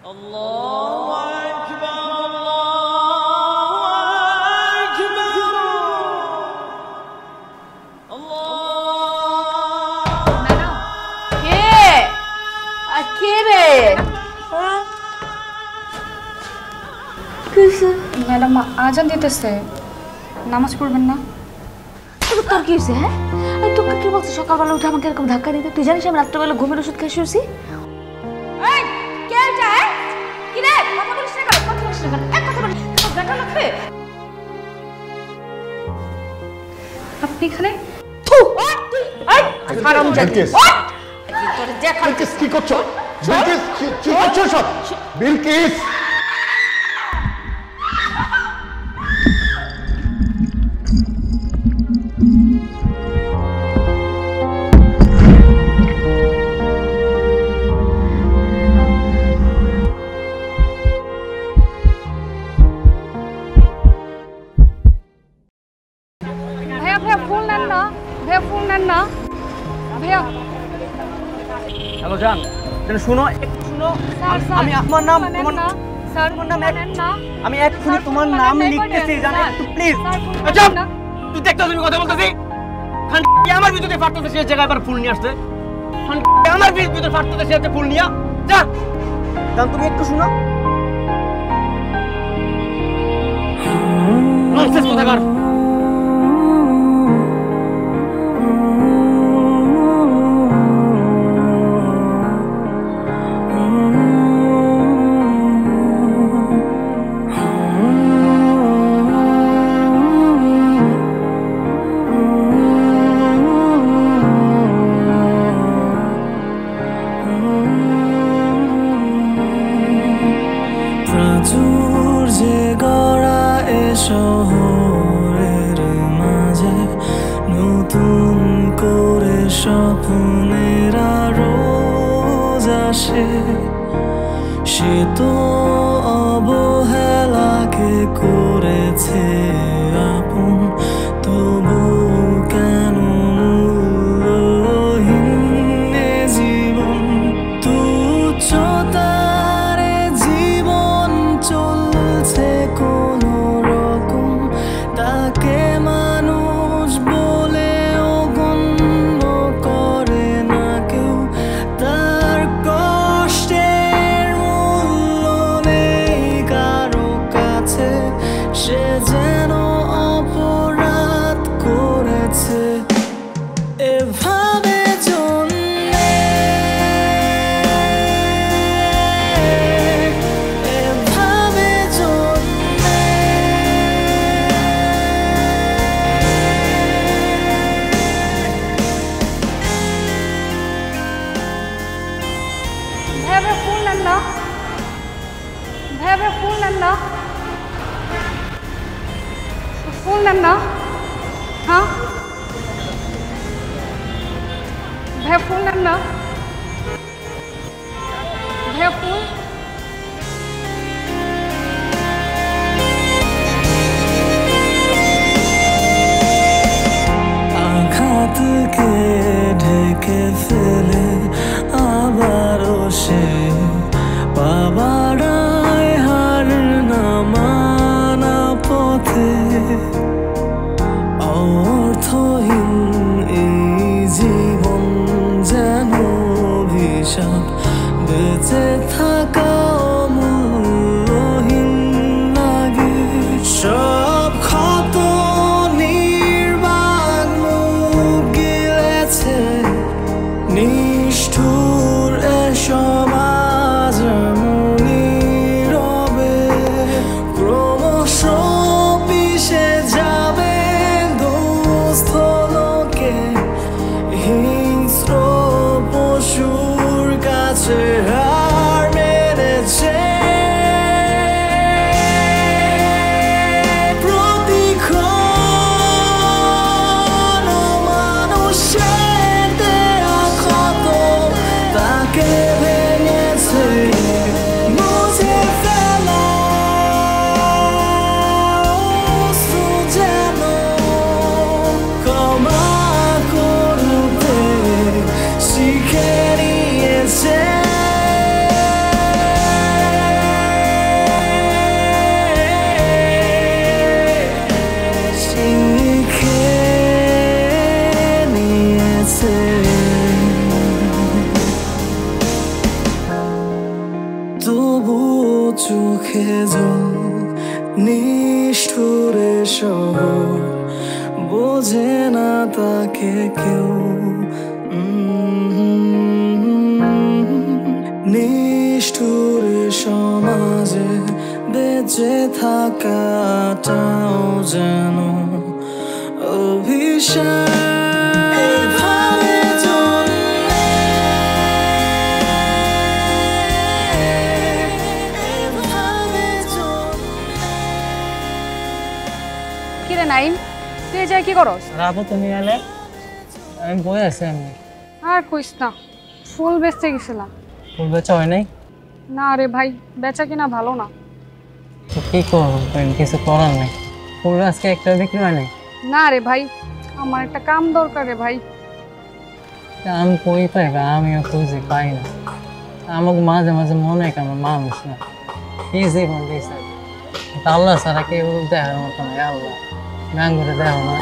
আল্লাহু আকবার, আল্লাহু আকবার, আল্লাহ। ম্যাডাম কে রে? ম্যাডাম আজান দিতেছে, নামাজ পড়বেন না? তোর কি হয়েছে? হ্যাঁ, তোকে কে বলছে সকালবেলা উঠে আমাকে এরকম ধাক্কা দিতে? তুই জানিস আমি রাত্রেবেলা ঘুমের ওষুধ খেয়ে শুয়েছি? আপনি এখানে? কি করছো সব? বিলকিস, হ্যালো জান, শুনো একটু শুনো। আমি আমার নাম তোমার নাম আমি এক্ষুনি তোমার নাম লিখতেছি জান, একটু প্লিজ। আচ্ছা তুই দেখতে তুমি কথা বলতেছি, আমার ভিতরে ফাটতেছে সে জায়গায় আবার ফুল নিয়ে আসছে। আমার ভিতরে ফাটতেছে সে ফুল নিয়ে যা জান, তুমি একটু শুনো। ননসেন্স কোথাকার। শহরের মাঝে নতুন করে স্বপ্নের রোজ আসে, সে তো অবহেলাকে করেছে আপন, তবু কেন মূল্যহীন জীবন? তুচ্ছতারে জীবন চলছে কোনো রকম, তাকে মানুষ বলেও গণ্য করে না কেউ। তার কষ্টের মূল্য নেই কারো কাছে, সে যেন অপরাধ করেছে। এভাবে ফুল নেন না? হ্যাঁ ভাইয়া ফুল নেন না? ভাইয়া ফুল আঘাতকে ঢেকে ফেলে আবারও সে পাবারায় হার না মানা পথে। অর্থহীন এই জীবন যেন অভিশাপ, বেঁচে থাকা মূল্যহীন লাগে। সব ক্ষত নির্বাণ মুখ গিলেছে, নিষ্ঠুর এ সমাজ নীরবে, ক্রমশ পিছে যাবে দুস্থ লোকে, হিংস্র পশুর কাছে হার মেরেছে। প্রতিক্ষণ মানুষের দেয়া ক্ষত তাকে ভেঙেছে, মুছে ফেলা অশ্রু যেন ক্ষমা করতে শিখে নিয়েছে। তাকে কেউ নিষ্ঠুর সমাজে বেঁচে থাকাটাও যেন অভিশাপ এভাবে চললে এভাবে চললে কিরে নাইম তুই এই জায়গায় কি করস? রাবো তুমি এলে আমি বই আছি আমি আর কইস না, ফুল বেচতে গেছিলাম। ফুল বেচা হয় নাই? না রে ভাই, বেচা কিনা ভালো না। তো কি করবো, কিছু করার নেই। ফুল আজকে একটা বিক্রি হয় নাই? না রে ভাই, আমার একটা কাম দরকার রে ভাই। কাম কই পাই, আমিও খুঁজি পাই না। আমাকে মাঝে মাঝে মনে হয় আমার মানুষ না, কি জীবন দিয়েছে আল্লাহ ছাড়া কেউ দেখার মতো নাই। আল্লাহ গান করে দেখো না।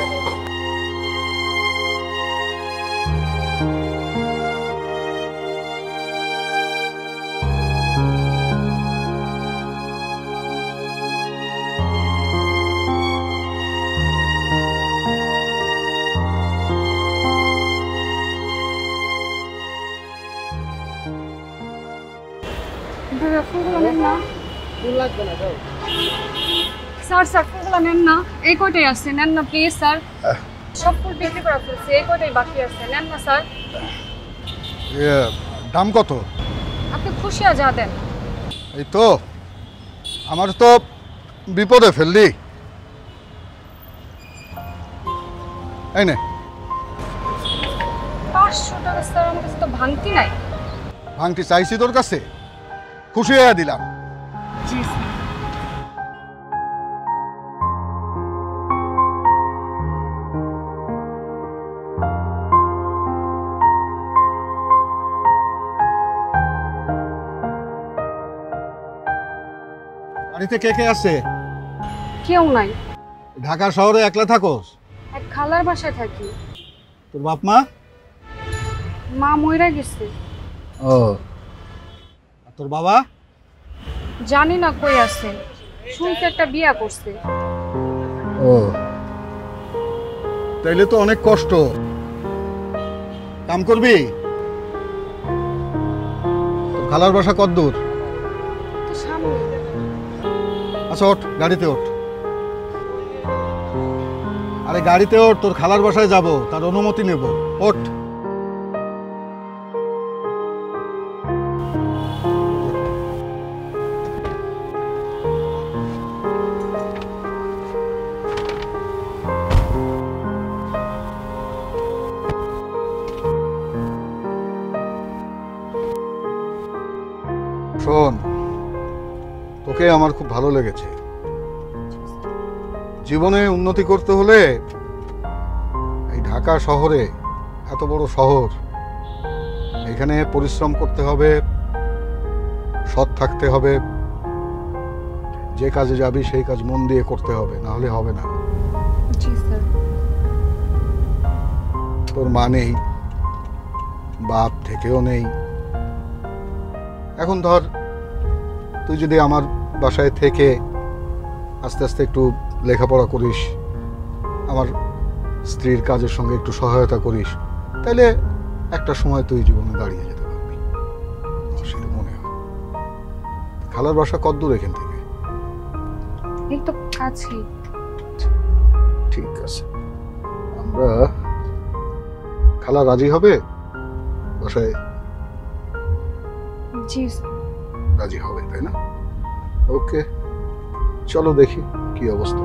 ফুলগুলো নেন না। স্যার স্যার ফুলগুলো নেন না, এই কয়টাই আছে, নেন না প্লিজ স্যার। সব ফুল বিক্রি করা ফেলছে, এই কয়টাই বাকি আছে, নেন না স্যার। দাম কত? আপনি খুশি যা দেন। এই তো আমার তো বিপদে ফেললি। এই নে। 500 টাকা স্যার, আমার কাছে তো ভাঙতি নাই। ভাঙতি চাইছি তোর কাছে, খুশি হয়ে দিলাম। জি স্যার। বাড়িতে কে কে আছে? কেউ নাই। ঢাকা শহরে একলা থাকোস? এক খালার বাসায় থাকি। তোর বাপ মা? মা মইরা গেছে। ও, আর তোর বাবা? জানি না কই আছে, শুনতে একটা বিয়া করছে। ও, তাইলে তো অনেক কষ্ট। কাম করবি? তোর খালার বাসা কত দূর? তো সামনে। আচ্ছা ওঠ, গাড়িতে ওঠ। আরে গাড়িতে ওঠ, তোর খালার বাসায় যাব, তার অনুমতি নেব। ওঠ। শোন, তোকে আমার খুব ভালো লেগেছে। জীবনে উন্নতি করতে হলে এই ঢাকা শহরে, এত বড় শহর, এখানে পরিশ্রম করতে হবে, সৎ থাকতে হবে, যে কাজে যাবি সেই কাজ মন দিয়ে করতে হবে, না হলে হবে না। জি স্যার। তোর মা নেই, বাপ থেকেও নেই। এখন ধর তুই যদি আমার বাসায় থেকে আস্তে আস্তে একটু লেখাপড়া করিস, আমার স্ত্রীর কাজের সঙ্গে একটু সহায়তা করিস, তাহলে একটা সময় তুই জীবনে দাঁড়িয়ে যেতে পারবি, সেটা মনে হয়। খালার বাসা কত দূর এখান থেকে? এই তো কাছে। ঠিক আছে, আমরা খালা রাজি হবে বাসায়? জি স্যার। রাজি হবে তাই না? ওকে, চলো দেখি কি অবস্থা।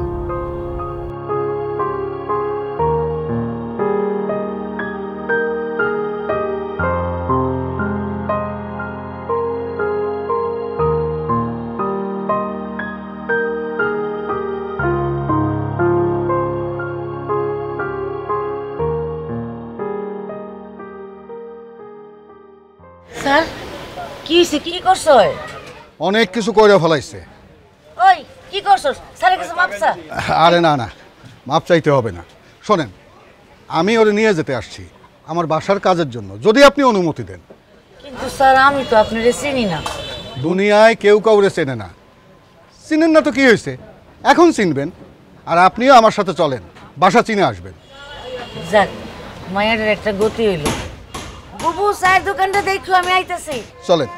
স্যার কি হইছে, কি করছো? অনেক কিছু কইরা ফেলাইছে। ওই কি করছো? স্যারের কাছে মাপ চা। আরে না না, মাপ চাইতে হবে না। শোনেন, আমি ওরে নিয়ে যেতে আসছি আমার বাসার কাজের জন্য, যদি আপনি অনুমতি দেন। কিন্তু স্যার আমি তো আপনারে চিনি না। দুনিয়ায় কেউ কাউরে চেনে না। চিনেন না তো কি হয়েছে, এখন চিনবেন। আর আপনিও আমার সাথে চলেন, বাসা চিনে আসবেন। যাক মায়ের একটা গতি হইল। বুবু চায়ের দোকানটা দেখো, আমি আইতাছি। চলেন।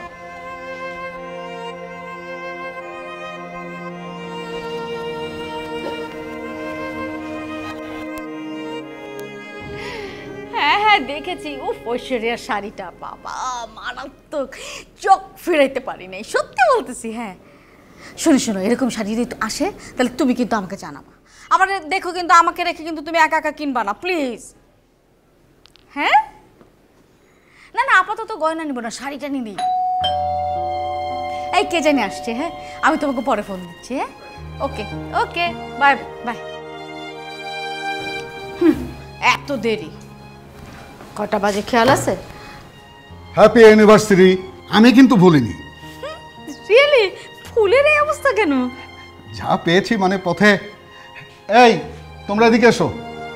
হ্যাঁ হ্যাঁ দেখেছি। ও ঐশ্বরিয়ার শাড়িটা বাবা মারাত্মক, চোখ ফেরাইতে পারি নাই, সত্যি বলতেছি। হ্যাঁ শোনো শোনো, এরকম শাড়ি যদি আসে তাহলে তুমি কিন্তু আমাকে জানাবা। আমার দেখো কিন্তু, আমাকে রেখে কিন্তু তুমি একা একা কিনবা না প্লিজ। হ্যাঁ না না, আপাতত গয়না নিব না, শাড়িটা নিবি। এই কে জানি আসছে, হ্যাঁ আমি তোমাকে পরে ফোন দিচ্ছি। হ্যাঁ ওকে ওকে, বাই বাই। এত দেরি, কটা বাজে খেয়াল আছে? Happy anniversary. আমি কিন্তু ভুলিনি। রিয়েলি? ফুলের এই অবস্থা কেন? যা পেয়েছি মানে পথে। এই তোমরা এদিকে এসো।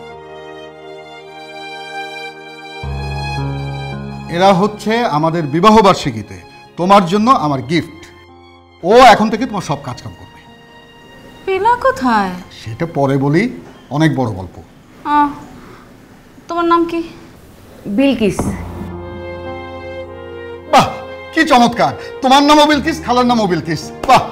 এরা হচ্ছে আমাদের বিবাহ বার্ষিকীতে তোমার জন্য আমার গিফট। ও এখন থেকে তোমার সব কাজ কাম করবে। পেলা কোথায়? সেটা পরে বলি, অনেক বড় গল্প। তোমার নাম কি? বিলকিস। বাহ কি চমৎকার! তোমার নামও বিলকিস, খালার নামও বিলকিস। বাহ।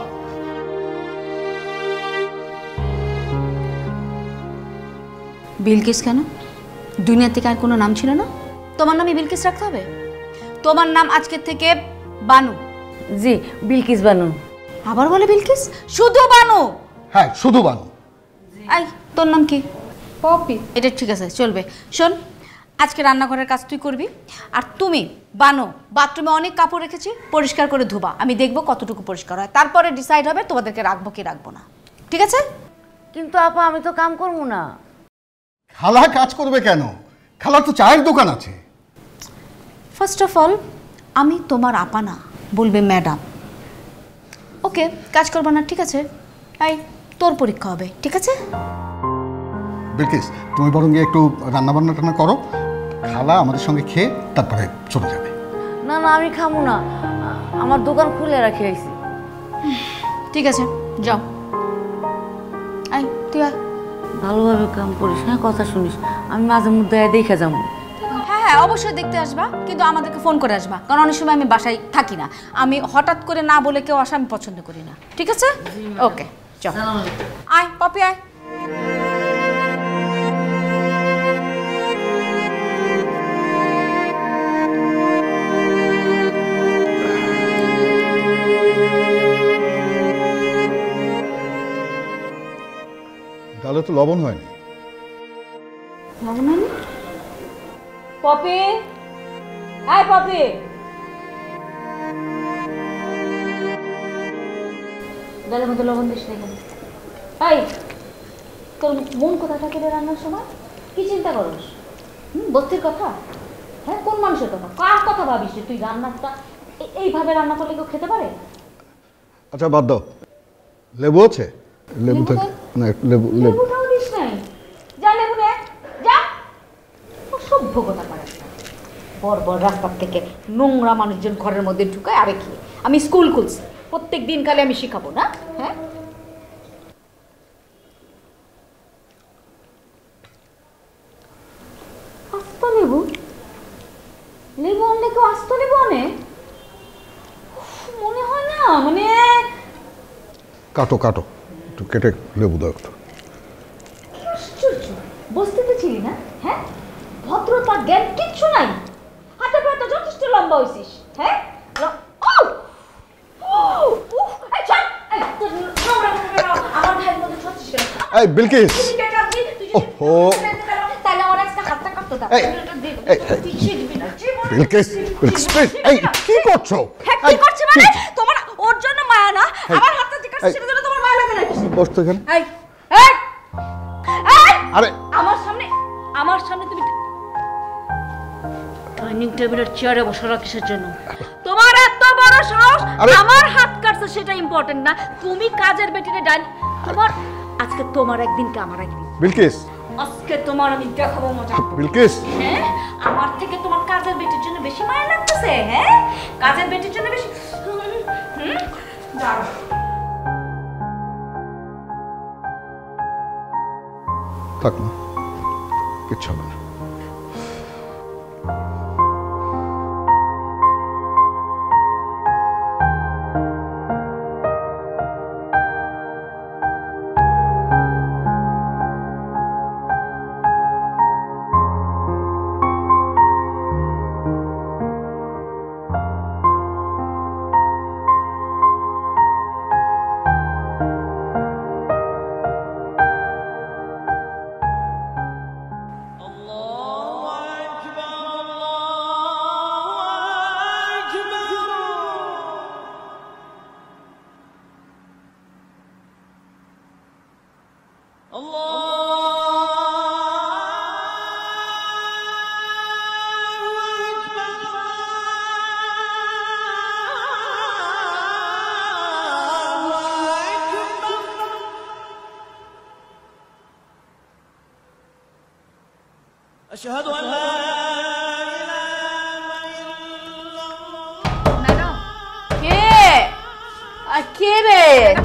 বিলকিস কেন? দুনিয়া থেকে আর কোনো নাম ছিল না? তোমার নামই বিলকিস রাখতে হবে? তোমার নাম আজকের থেকে বানু। জি বিলকিস বানু। আবার বলে বিলকিস? শুধু বানু? হ্যাঁ শুধু বানু। আই তোর নাম কি? পপি। এটা ঠিক আছে, চলবে। শোন, আজকে রান্নাঘরের কাজ তুই করবি, আর তুমি বানো বাথরুমে অনেক কাপড় রেখেছি, পরিষ্কার করে ধোবা। আমি দেখবো কতটুকু পরিষ্কার হয়, তারপরে ডিসাইড হবে তোমাদেরকে রাখবো কি রাখবো না। ঠিক আছে? কিন্তু আপা আমি তো কাম করবো না। খালা কাজ করবে কেন? খালার তো চায়ের দোকান আছে। ফার্স্ট অফ অল আমি তোমার আপা না, বলবে ম্যাডাম। ওকে কাজ করবো না, ঠিক আছে? আই তোর পরীক্ষা হবে, ঠিক আছে? বিলকিস তুমি বরং গিয়ে একটু রান্না বান্না টান্না করো, খালা আমাদের সঙ্গে খেয়ে তারপরে চলে যাবে। না না আমি খামু না, আমার দোকান খুলে রাখি আইছি। ঠিক আছে যাও। আই তুই আয়। ভালোভাবে কাম করিস, হ্যাঁ কথা শুনিস। আমি মাঝে মধ্যে দেখে যাবো। হ্যাঁ হ্যাঁ অবশ্যই দেখতে আসবা, কিন্তু আমাদেরকে ফোন করে আসবা, কারণ অনেক সময় আমি বাসায় থাকি না। আমি হঠাৎ করে না বলে কেউ আসা আমি পছন্দ করি না, ঠিক আছে? ওকে চল আয় পপি আয়। তাহলে তো লবণ হয়নি। পপি আয় পপি। ডালের মধ্যে লবণ দিস না কেন? এই তোর মন কোথায় থাকে রে রান্নার সময়? কি চিন্তা করস? বস্তির কথা? হ্যাঁ কোন মানুষের কথা, কার কথা ভাবিস তুই? রান্নাটা এইভাবে রান্না করলে কেউ খেতে পারে? আচ্ছা বাদ দাও, লেবু আছে? লেবু থাকে না? লেবু লেবু লেবুটাও দিস নাই? যা লেবু নে যা। অসভ্য কথা পারে বর রাস্তার থেকে নোংরা মানুষজন ঘরের মধ্যে ঢুকায়। আরে কি আমি স্কুল খুলছি, প্রত্যেক দিন কালে আমি শিখাবো না? হ্যাঁ আস্ত লেবু, লেবু আনলে কেউ আস্ত লেবু আনে? মনে হয় না, মানে কাটো কাটো, একটু কেটে লেবু দাও একটু। আশ্চর্য, বস্তিতে ছিলি না? হ্যাঁ ভদ্রতা জ্ঞান কিচ্ছু নাই। হাতে পায়ে তো যথেষ্ট লম্বা হয়েছিস। হ্যাঁ আমার ভাইয়ের মধ্যে ছড়ছিস কেন? এই বিলকিস, ওহো তাহলে আমার একটা হাতটা কাটতো। বিলকিস, বিলকিস এই কি করছো? কি করছে মানে? তোমার ওর জন্য মায়া না? আমার হাতটা যে কাটছিস সেটার জন্য তোমার মায়া লাগে না? বস তো এখানে। এই এই এই আরে আমার সামনে তুমি ডাইনিং টেবিলের চেয়ারে বসার কিসের জন্য? তোমার এত বড় সাহস আমার হাত কাটছে সেটা ইম্পর্টেন্ট না, তুমি কাজের বেটিরে তোমার আজকে তোমার একদিন কে আমার একদিন। বিলকিস আজকে তোমার আমি দেখাবো মজা। বিলকিস হ্যাঁ আমার থেকে তোমার কাজের বেটির জন্য বেশি মায়া লাগতেছে? হ্যাঁ কাজের বেটির জন্য বেশি? যাও থাক না, কিচ্ছু হবে না। أشهد أن لا ম্যাডাম কে রে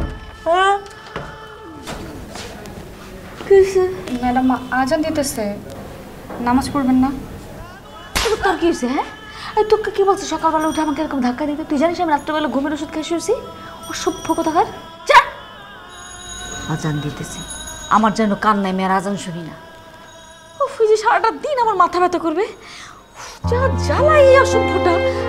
ম্যাডাম আজান দিতেছে, নামাজ পড়বেন না? তোর কি হয়েছে? হ্যাঁ এই তোকে কি বলছে সকালবেলা উঠে আমাকে এরকম ধাক্কা দিতে? তুই জানিস আমি রাত্রেবেলা ঘুমের ওষুধ খেয়ে শুয়েছি? অসভ্য কোথাকার। যা, আজান দিতেছে, আমার যেন কান নাই, মেয়ের আজান শুনি না। উফ, এই যে সারাটা দিন আমার মাথা ব্যথা করবে। যা জ্বালাই এই অসভ্যটা।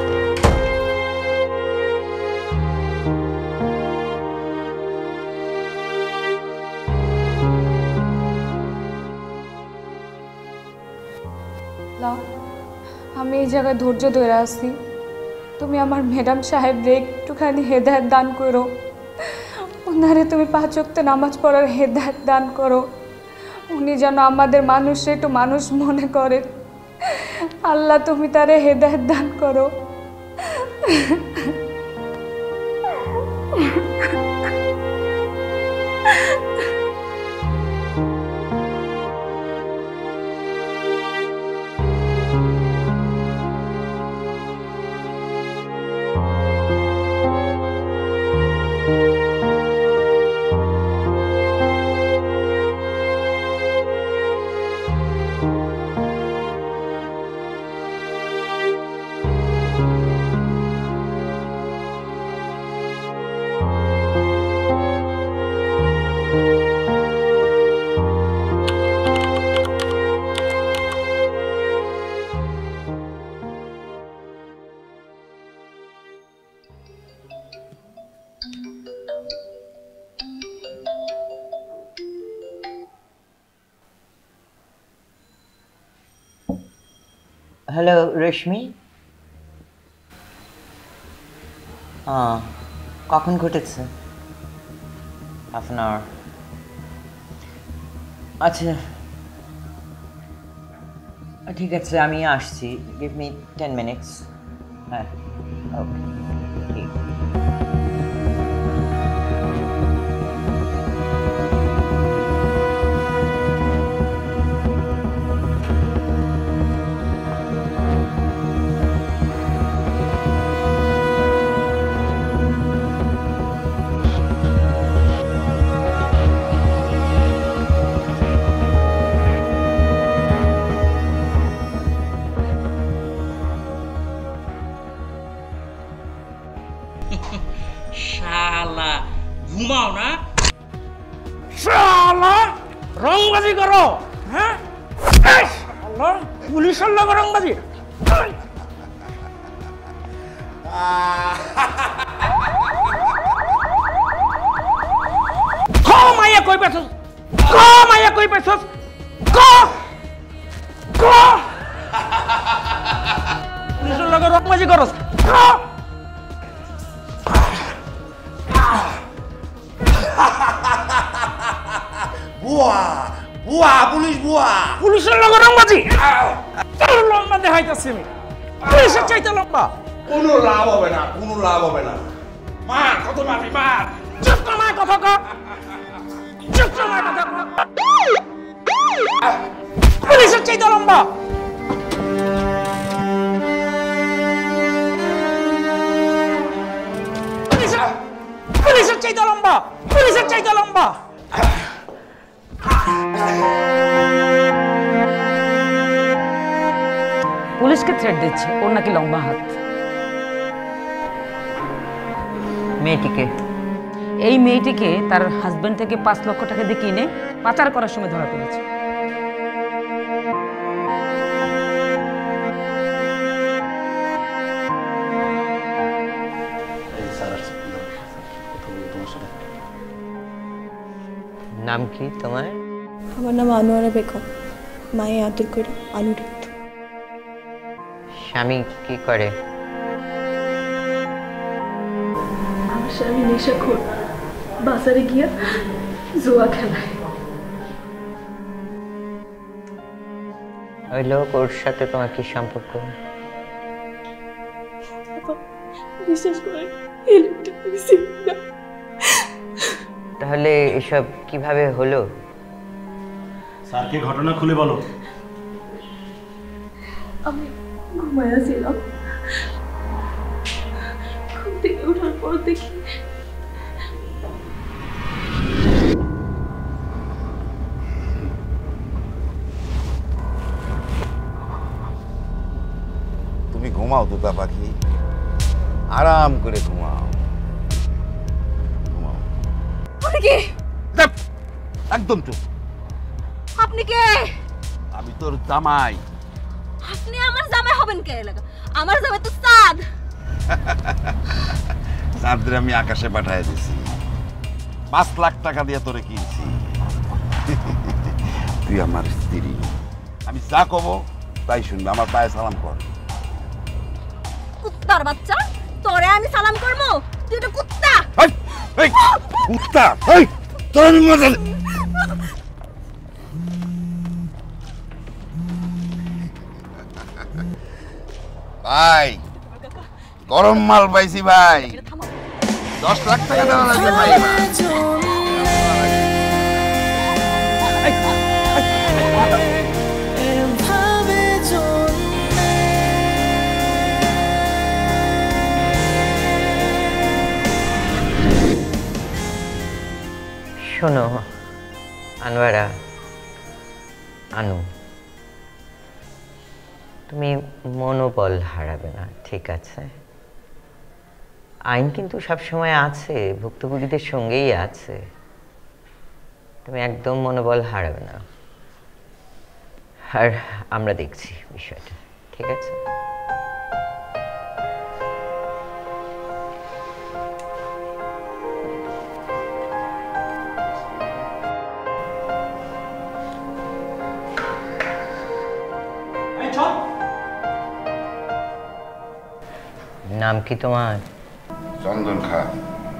আমি এই জায়গায় ধৈর্য ধরে আছি, তুমি আমার ম্যাডাম সাহেবরে একটুখানি হেদায়েত দান করো, ওনারে তুমি 5 ওয়াক্ত নামাজ পড়ার হেদায়েত দান করো, উনি যেন আমাদের মানুষে একটু মানুষ মনে করে। আল্লাহ তুমি তারে হেদায়েত দান করো। হ্যালো রেশমি, কখন ঘটেছে? Half an hour. আচ্ছা ঠিক আছে, আমি আসছি, গিভ মি 10 মিনিটস। হ্যাঁ ওকে ঠিক। শালা ঘুমাও না, শালা রংবাজি করো। হ্যাঁ পুলিশের লোক রংবাজি। মাইয়া কই পেছস, মাইয়া কই পেছস, পুলিশের লোক রংবাজি করস। বুয়া বুয়া পুলিশ বুয়া, পুলিশের লোক রংবাজি। তোর লম্বা দেখাইতেছি আমি, পুলিশের চাইতে লম্বা। কোনো লাভ হবে না, কোনো লাভ হবে না। মার কত মারবি মার। চুপ কর, মায়ের কথা কর, চুপ কর, মায়ের কথা কর। পুলিশের চাইতে লম্বা। পুলিশের চাইতে লম্বা, পুলিশের চাইতে লম্বা। পুলিশকে থ্রেট দিচ্ছে ওর নাকি লম্বা হাত। মেয়েটিকে এই মেয়েটিকে তার হাজবেন্ড থেকে 5 লক্ষ টাকা দিয়ে কিনে পাচার করার সময় ধরা পড়েছে। নাম কি তোমার? আমার নাম আনোয়ারা বেগম, মায়ে আদর করে আনু ডাকত। স্বামী কি করে? আমার স্বামী নেশাখোর, বাজারে গিয়া জুয়া খেলায়। ওই লোক ওর সাথে তোমার কি সম্পর্ক? বিশ্বাস করে এই লোকটা আমি চিনি না। তাহলে এসব কিভাবে হলো? স্যারকে ঘটনা খুলে বলো। আমি ঘুমাইয়াছিলাম, ঘুম থেকে ওঠার পর দেখি তুমি ঘুমাও তোতা পাখি, আরাম করে ঘুমাও। ঘুমাও। একদম চুপ। আপনি কে? আমি তোর জামাই। আপনি আমার জামাই হবেন কে লাগা? আমার জামাই তো চাঁদ। চাঁদের আমি আকাশে পাঠায় দিছি, 5 লাখ টাকা দিয়ে তোরে কিনছি। তুই আমার স্ত্রী, আমি যা কব তাই শুনবি। আমার পায়ে সালাম কর। কুত্তার বাচ্চা, তোরে আমি সালাম করব? তুই তো কুত্তা। এই কুত্তা, এই তোর আমি মজা। ভাই গরম মাল পাইছি ভাই, 10 লাখ টাকা দেওয়া লাগবে ভাই। শোনো আনোয়ারা, আনু, তুমি মনোবল হারাবে না, ঠিক আছে? আইন কিন্তু সবসময় আছে, ভুক্তভোগীদের সঙ্গেই আছে। তুমি একদম মনোবল হারাবে না, আর আমরা দেখছি বিষয়টা, ঠিক আছে? নাম কি তোমার? চন্দন খান।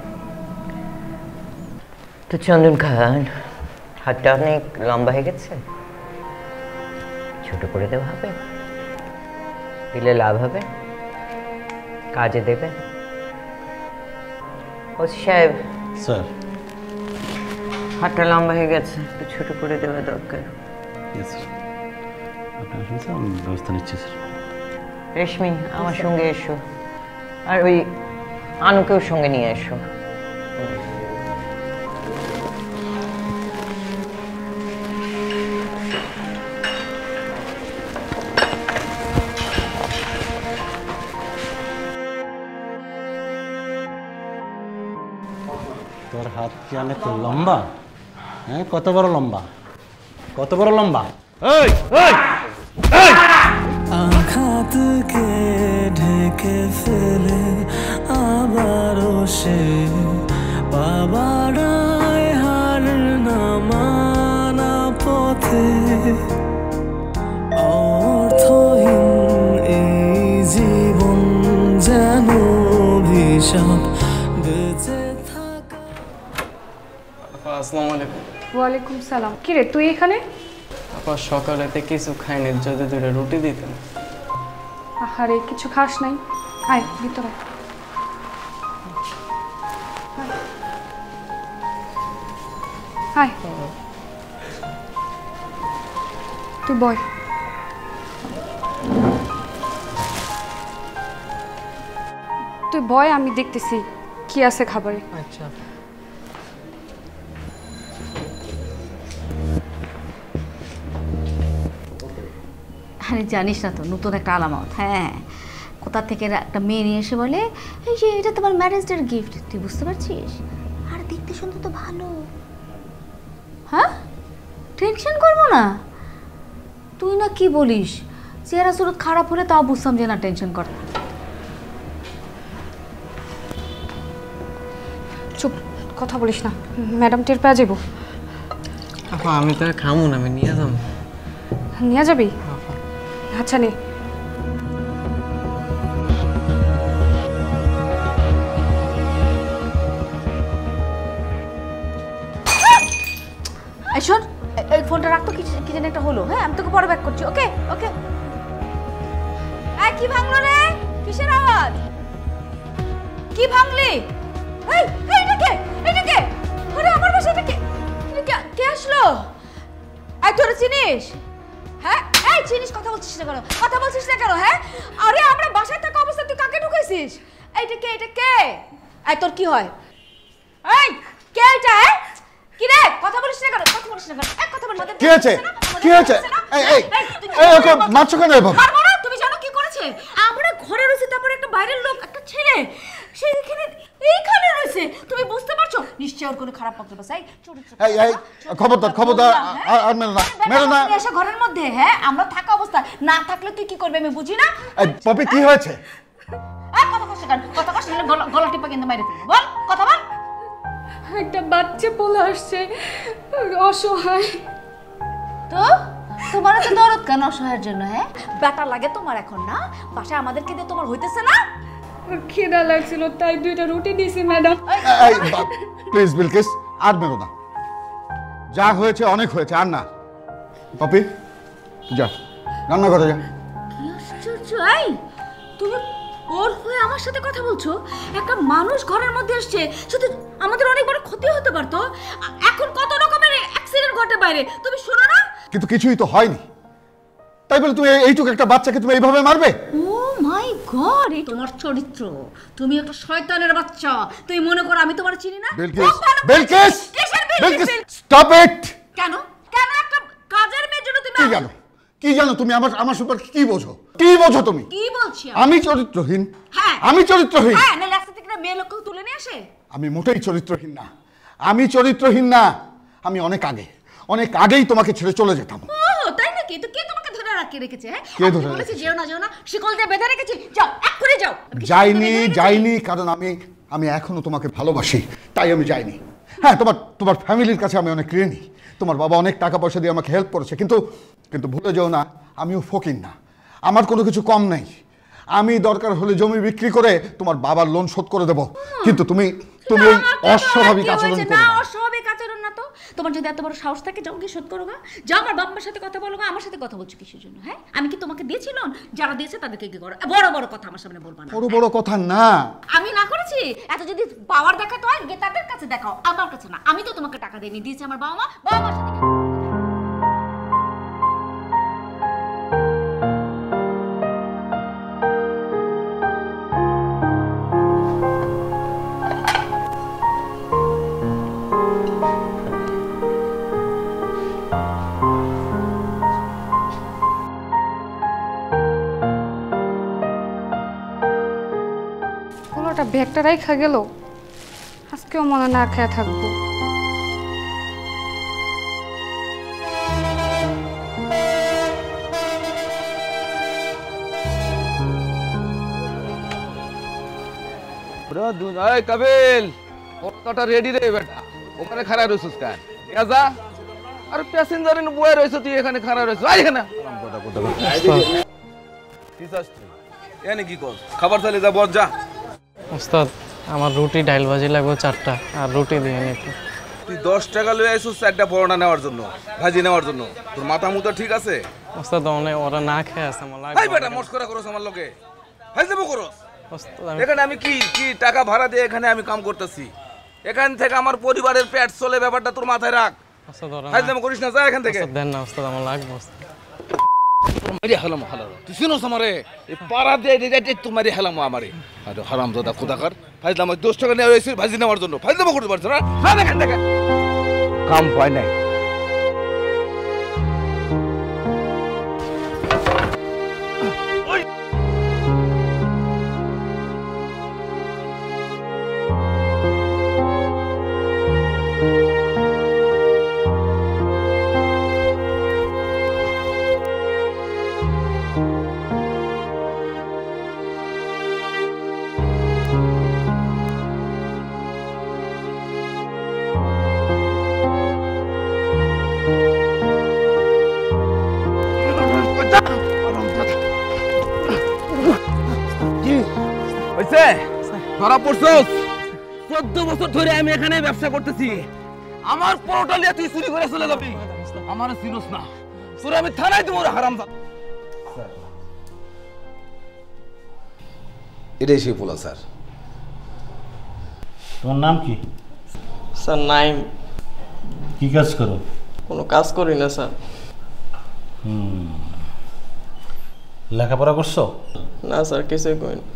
তো চন্দন খান, হাতটা অনেক লম্বা হয়ে গেছে, ছোট করে দেওয়া হবে, দিলে লাভ হবে, কাজে দেবে। ওসি সাহেব, স্যার হাতটা লম্বা হয়ে গেছে, একটু ছোট করে দেওয়া দরকার। আপনি আসুন স্যার, আমি ব্যবস্থা নিচ্ছি স্যার। রেশমি আমার সঙ্গে এসো, আর ওই আনুকেও সঙ্গে নিয়ে এসো। তোর হাত কি অনেক লম্বা? হ্যাঁ, কত বড় লম্বা, কত বড় লম্বা? এই এই এই! আঘাতকে ঢেকে ফেলে আবারও সে পাবারায় হার না মানা পথে, অর্থহীন এই জীবন যেন অভিশাপ বেঁচে থাকা। আসসালামু আলাইকুম। ওয়ালাইকুম সালাম। কি রে তুই এখানে? আপা সকালেতে কিছু খাইনি, যদি 2টা রুটি দিতেন। আহারে কিছু খাস নাই? আয় ভিতরে। আয় তুই বয়। তুই বয়, আমি দেখতেছি কি আছে খাবারে। আচ্ছা। আরে জানিস না তো নতুন একটা আলামত। হ্যাঁ, কোথা থেকে একটা মেয়ে নিয়ে এসে বলে এই যে এটা তোমার ম্যারেজ ডের গিফট, তুই বুঝতে পারছিস? আর দেখতে শুনতে তো ভালো। হ্যাঁ, টেনশন করবো না। তুই না কি বলিস, চেহারা সুরত খারাপ হলে তাও বুঝতাম যে না টেনশন কর। চুপ, কথা বলিস না, ম্যাডাম টের পেয়ে যাবো। আপা আমি তো খামু না, আমি নিয়ে যাবো। নিয়ে যাবি? আচ্ছা নে। এই শোন, এই ফোনটা রাখতো, কি যেন একটা হলো। হ্যাঁ, আমি তোকে পরে ব্যাক করছি। ওকে ওকে। এই কি ভাঙলো রে? কিসের আওয়াজ? কি ভাঙলি? এই এটা কে? এটা কে? আরে আমার বাসা এটা কে? কে আসলো? এই তোরা চিনিস? হ্যাঁ, এই চিনিস? কথা বলছিস না কেন? কথা বলছিস না কেন? হ্যাঁ, আরে আমরা বাসায় থাকা অবস্থায় তুই কাকে ঢুকাইছিস? এইটা কে? এটা কে? এই তোর কি হয়? এই কে এটা? কি রে, কথা বলিস না কেন? কথা বলিস না কেন? এক কথা বলিস না। কি হয়েছে? কি হয়েছে? এই ওকে মারছো কেন এভাবে? মারবো না, তুমি জানো কি করেছে? আমরা ঘরে রয়েছে, তারপরে একটা বাইরের লোক, একটা ছেলে সে এইখানে রয়েছে। তুমি বুঝতে পারছো নিশ্চয় ওর কোনো খারাপ পত্র বাসাই চরিত্র। এই খবরদার আর মেরো না এসে ঘরের মধ্যে। হ্যাঁ, আমরা থাকা অবস্থা না থাকলে তুই কি করবি আমি বুঝি না। এই পপি কি হয়েছে? কথা কষ্ট কেন? কথা কষ্ট হলে গলা টিপা কিন্তু মেরে ফেলবো। বল, কথা বল। একটা বাচ্চা পোলা আসছে, অসহায়। তো তোমার তো দরদ কেন অসহায়ের জন্য? হ্যাঁ, ব্যাটা লাগে তোমার এখন না? বাসায় আমাদেরকে দিয়ে তোমার হইতেছে না? খিদা লাগছিল তাই 2টা রুটি দিছি ম্যাডাম। এই প্লিজ বিলকিস, আর মেরো না। যা হয়েছে অনেক হয়েছে, আর না। পপি যা রান্না করে যা। কি আশ্চর্য! এই তুমি ওর হয়ে আমার সাথে কথা বলছো? একটা মানুষ ঘরের মধ্যে আসছে, শুধু আমাদের অনেক বড় ক্ষতি হতে পারতো। এখন কত রকমের অ্যাক্সিডেন্ট ঘটে বাইরে, তুমি শোনো না? কিন্তু কিছুই তো হয়নি, তাই বলে তুমি এইটুকু একটা বাচ্চাকে তুমি এইভাবে মারবে? ও মাই গড, এই তোমার চরিত্র। তুমি একটা শয়তানের বাচ্চা। তুমি মনে করো আমি তোমার চিনি না? Bilkis, stop it. কেন কেন একটা কাজের মেয়ের জন্য তুমি কি জানো তুমি আমার সম্পর্কে কি বোঝো? কি বোঝো তুমি? কি বলছি আমি চরিত্রহীন? হ্যাঁ আমি চরিত্রহীন। হ্যাঁ, না রাস্তা থেকে মেয়ে লোক তুলে নিয়ে আসে। আমি মোটেই চরিত্রহীন না। আমি চরিত্রহীন না। আমি অনেক আগেই তোমাকে ছেড়ে চলে যেতাম। ও তাই নাকি? তো কে তোমাকে ধরে রাখিয়ে রেখেছে? হ্যাঁ, কে ধরে বলেছে যেও না, শিকল দিয়ে বেঁধে রেখেছি। যাও, এক করে যাও। যাইনি কারণ আমি এখনো তোমাকে ভালোবাসি, তাই আমি যাইনি। হ্যাঁ, তোমার ফ্যামিলির কাছে আমি অনেক ঋণী। তোমার বাবা অনেক টাকা পয়সা দিয়ে আমাকে হেল্প করেছে, কিন্তু ভুলে যাও না আমিও ফকির না। আমার কোনো কিছু কম নেই। আমি দরকার হলে জমি বিক্রি করে তোমার বাবার লোন শোধ করে দেবো। কিন্তু তুমি অস্বাভাবিক আচরণ করো না। অস্বাভাবিক আচরণ না তো। তোমার যদি এত বড় সাহস থাকে যাও কি শোধ করো গা। যাও আমার বাবার সাথে কথা বলো গা। আমার সাথে কথা বলছো কিসের জন্য? হ্যাঁ, আমি কি তোমাকে দিয়েছি লোন? যারা দিয়েছে তাদেরকে কি করো? বড় বড় কথা আমার সামনে বলবা না। বড় কথা না। আমি না করেছি। এত যদি পাওয়ার দেখাতে হয় তাদের কাছে দেখাও, আমার কাছে না। আমি তো তোমাকে টাকা দিয়ে দিয়েছি আমার বাবা মার সাথে। ব্যাগটা রাইখা গেল, আজকেও মনে না খেয়ে থাকবো। কাবিল, কতটা রেডি রে বেটা? ওখানে খাড়া রইছিস কেন? যা। আর প্যাসেঞ্জার বয়ে রইছ, তুই এখানে খাড়া রইছ। আই এখানে কি কর? খাবার চালিয়ে যা, বস যা। ওস্তাদ, আমার রুটি ডাল ভাজি লাগবে 4টা, আর রুটি দিয়ে নিতে। তুই 10 টাকা লয়ে আইছিস 4টা পরোটা নেওয়ার জন্য, ভাজি নেওয়ার জন্য। তোর মাথা মুতো ঠিক আছে? ওস্তাদ ওরা না খেয়ে আছে আমার লাগবে। এই বেটা মস্করা করছ আমার লগে? ভাজি দেবো করস? ওস্তাদ এখানে আমি কি টাকা ভাড়া দিয়ে এখানে আমি কাম করতেছি। এখান থেকে আমার পরিবারের পেট চলে, ব্যাপারটা তোর মাথায় রাখ। ওস্তাদ ওরা ভাজি দেবো করিস না, যা এখান থেকে। ওস্তাদ দেন না ওস্তাদ, আমার লাগবে ওস্তাদ। মারি হেলাম হালাল, তুই শুনোস আমারে? এই পাড়া দিয়ে তুই মারি হেলাম আমারে। আরে হারামজাদা খোদাকার, ফাইজলাম 10 টাকা নিয়ে এসেছিস ভাজি নেওয়ার জন্য। ফাইজলাম করতে পারছ না? না এখান থেকে কাম পায় নাই। হয়েছে ধরা পড়ছস 14 বছর ধরে আমি এখানে ব্যবসা করতেছি আমার পরোটা নিয়ে তুই চুরি করে চলে যাবি আমার চিনোস না তোরে আমি থানায় দেবো হারামজাদা স্যার এটাই সেই পোলা স্যার তোমার নাম কি স্যার নাইম কি কাজ করো কোনো কাজ করি না স্যার লেখাপড়া করছো না স্যার কিছুই করি না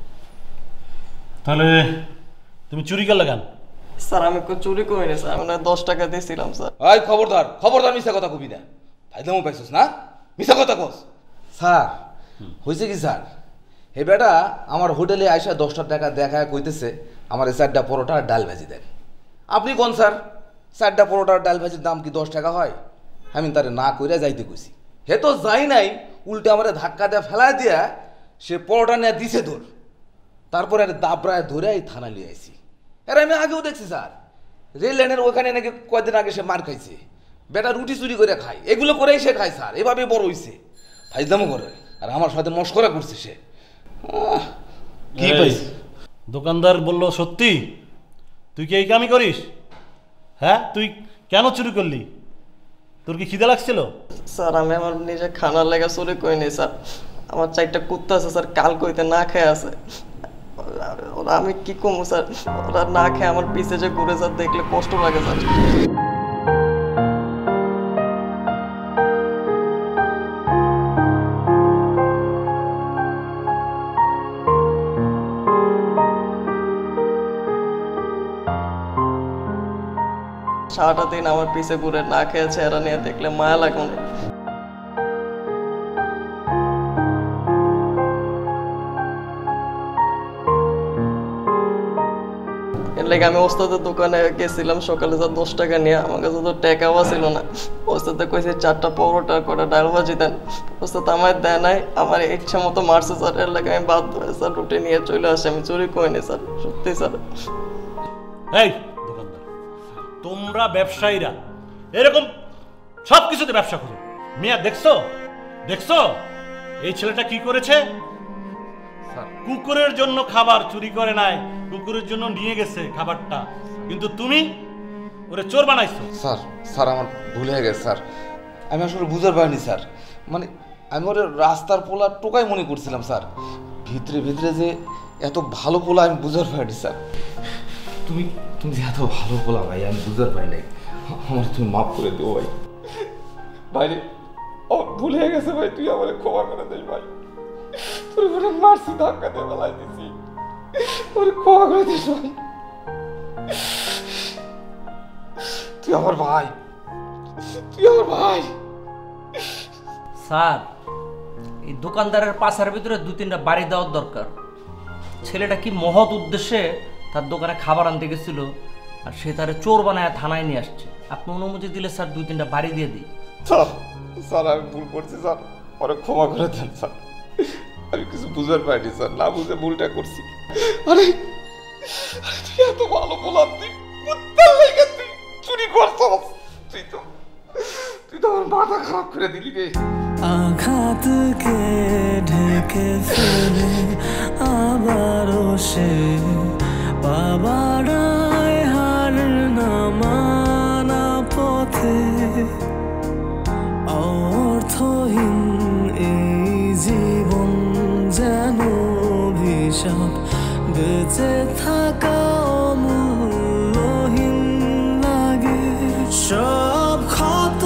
তাহলে তুমি চুরি করলে কেন স্যার আমি চুরি করি না স্যার আমি 10 টাকা দিয়েছিলাম স্যার এই খবরদার মিছা কথা কবি না ফাইদামো পাইছস না মিছা কথা কস স্যার হয়েছে কি স্যার হে বেটা আমার হোটেলে আইসা 10 টাকা দেখায় কইতেছে আমার 4টা পরোটা আর ডাল ভাজি দেন আপনি কোন স্যার 4টা পরোটা আর ডাল ভাজির দাম কি 10 টাকা হয় আমি তারে না কইরা যাইতে কইছি হে তো যাই নাই উল্টে আমারে ধাক্কা দিয়ে ফেলায় দিয়া সে পরোটা নিয়ে দিছে ধর তারপরে দাবড়ায় ধরে এই থানা নিয়ে আইছি এর আমি আগেও দেখছি স্যার রেল লাইনের ওখানে নাকি কয়েকদিন আগে সে মার খাইছে বেটা রুটি চুরি করে খায় এগুলো করেই সে খায় স্যার এভাবে বড় হইছে ফাইজদামো করে আর আমার সাথে মস্করা করছে সে কি পাইছে দোকানদার বললো সত্যি তুই কি এই কামই করিস হ্যাঁ তুই কেন চুরি করলি তোর কি খিদে লাগছিল স্যার আমি আমার নিজে খানার লেগে চুরি করি নি স্যার আমার 4টা কুত্তা আছে স্যার কাল কইতে না খেয়ে আছে ওরা আমি কি কমু স্যার ওরা না খেয়ে আমার পিছে যে ঘুরে স্যার দেখলে কষ্ট লাগে স্যার সারাটা দিন আমার পিছে ঘুরে না খেয়েছে এরা নিয়ে দেখলে মায়া লাগে না এর লেগে আমি ওস্তাদের দোকানে গেছিলাম সকালে যা 10 টাকা নিয়ে আমার কাছে তো টাকাও ছিল না ওস্তাদে কইছে 4টা পরোটা করে ডাল ভাজি দেন ওস্তাদ আমায় দেয় নাই আমার ইচ্ছা মতো মারছে স্যার এর লেগে আমি বাধ্য হয়ে স্যার রুটি নিয়ে চলে আসি আমি চুরি করিনি স্যার সত্যি স্যার এই দোকানদার তোমরা ব্যবসায়ীরা এরকম সব কিছুতে ব্যবসা করো মিয়া দেখছো এই ছেলেটা কি করেছে কুকুরের জন্য খাবার চুরি করে নাই কুকুরের জন্য নিয়ে গেছে খাবারটা কিন্তু তুমি ওরে চোর বানাইছো স্যার আমার ভুল হয়ে গেছে স্যার আমি আসলে বুঝতে পারিনি স্যার মানে আমি ওর রাস্তার পোলা টোকাই মনে করছিলাম স্যার ভিতরে যে এত ভালো পোলা আমি বুঝতে পারিনি স্যার তুমি যে এত ভালো পোলা ভাই আমি বুঝতে পারি নাই আমার তুমি মাফ করে দিও ভাই ভাই ও ভুল হয়ে গেছে ভাই তুই আমার ক্ষমা করে দিস ভাই তোর ঘরে মারছি ধাক্কা দিয়ে বেলায় দিছি ওর ক্ষমা করে দিস ভাই তুই আমার ভাই স্যার এই দোকানদারের পাশার ভিতরে 2-3টা বাড়ি দেওয়ার দরকার ছেলেটা কি মহৎ উদ্দেশ্যে তার দোকানে খাবার আনতে গেছিল আর সে তারে চোর বানায় থানায় নিয়ে আসছে আপনি অনুমতি দিলে স্যার 2-3টা বাড়ি দিয়ে দিই স্যার আমি ভুল করছি স্যার পরে ক্ষমা করে দেন স্যার আমি কিছু বুঝতে পারিনি স্যার না বুঝে ভুলটা করছি আরে তুই এত ভালো বলার তুই কুত্তার লেগে তুই চুরি করছস তুই তো আমার মাথা খারাপ করে দিলি রে আঘাতকে ঢেকে ফেলে আবারও সে বাবারায় হার না মানা পথে অর্থহীন এই জীবন যেন অভিশাপ বেঁচে থাকা অমূল্যহীন লাগে সব ক্ষত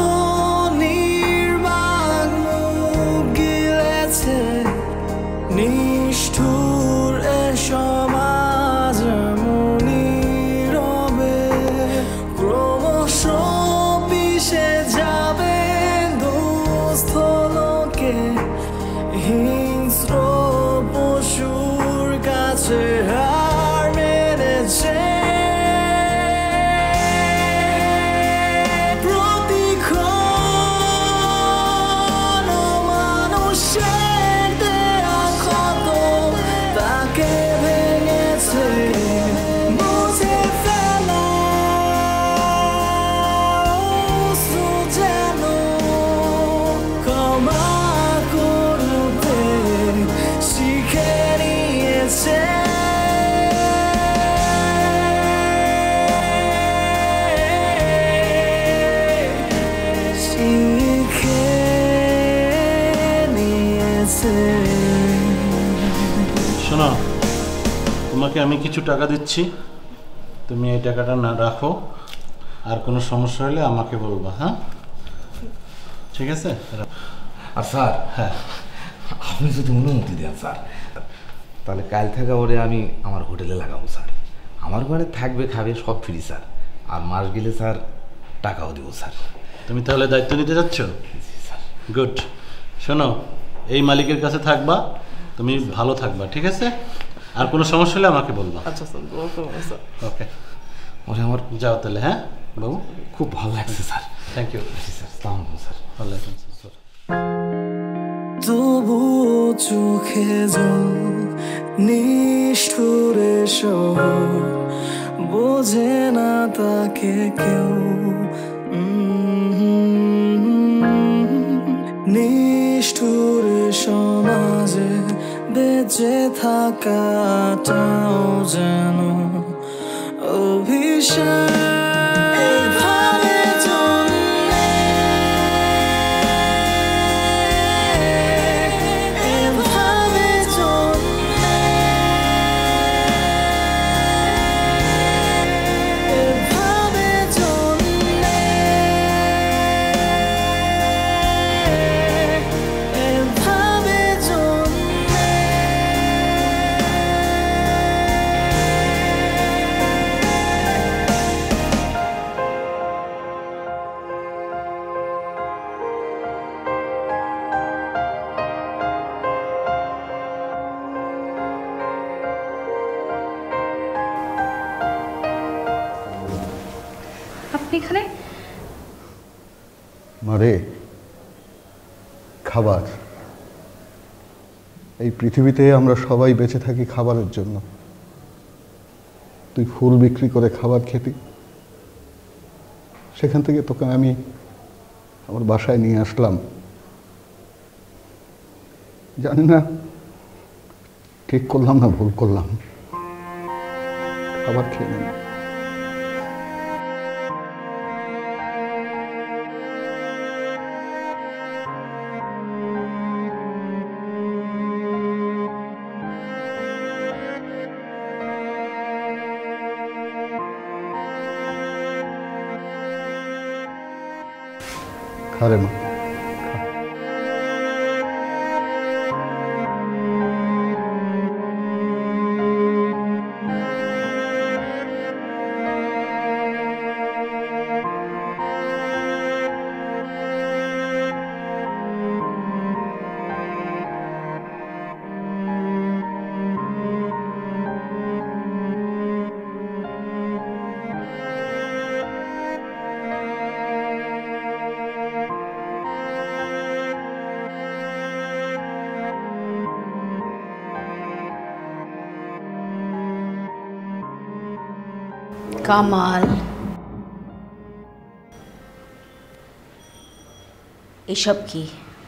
নির্বাণ মুখ গিলেছে নিষ্ঠুর এ সমাজ নীরবে ক্রমশ পিছে যাবে দুস্থ লোকে হিংস্র পশুর কাছে হার মেরেছে Say শোনো, তোমাকে আমি কিছু টাকা দিচ্ছি, তুমি এই টাকাটা না রাখো, আর কোনো সমস্যা হলে আমাকে বলবা। হ্যাঁ, ঠিক আছে? আর স্যার, হ্যাঁ, আপনি যদি অনুমতি দেন স্যার, তাহলে কাল থেকে ওরে আমি আমার হোটেলে লাগাবো স্যার। আমার ঘরে থাকবে, খাবে, সব ফ্রি স্যার। আর মাস গেলে স্যার টাকাও দেবো স্যার। তুমি তাহলে দায়িত্ব নিতে যাচ্ছ? গুড। শোনো, এই মালিকের কাছে থাকবা, তুমি ভালো থাকবা, ঠিক আছে? আর কোনো সমস্যা হলে আমাকে বলবা। আচ্ছা স্যার, স্যার। ওকে, ওরে আমার যাও তাহলে। হ্যাঁ বাবু, খুব ভালো লাগছে স্যার। Thank you sir. সালাম স্যার। ভালো লাগছে স্যার। তবু চোখে জল নিষ্ঠুরে শহর, বোঝে না তাকে কেউ। নিষ্ঠুরে সমাজে বেঁচে থাকাটাও যেন অভিশাপ। এখানে মারে, খাবার। এই পৃথিবীতে আমরা সবাই বেঁচে থাকি খাবারের জন্য। তুই ফুল বিক্রি করে খাবার খেতি, সেখান থেকে তোকে আমি আমার বাসায় নিয়ে আসলাম। জানি না ঠিক করলাম না ভুল করলাম, খাবার খেয়ে নেন। খারে মা, কামাল, এসব কি?